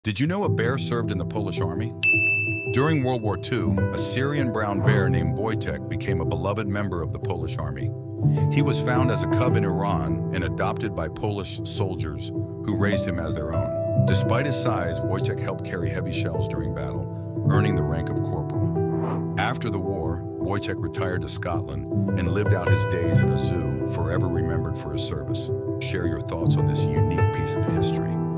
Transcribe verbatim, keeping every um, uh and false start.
Did you know a bear served in the Polish army? During World War Two, a Syrian brown bear named Wojtek became a beloved member of the Polish army. He was found as a cub in Iran and adopted by Polish soldiers who raised him as their own. Despite his size, Wojtek helped carry heavy shells during battle, earning the rank of corporal. After the war, Wojtek retired to Scotland and lived out his days in a zoo, forever remembered for his service. Share your thoughts on this unique piece of history.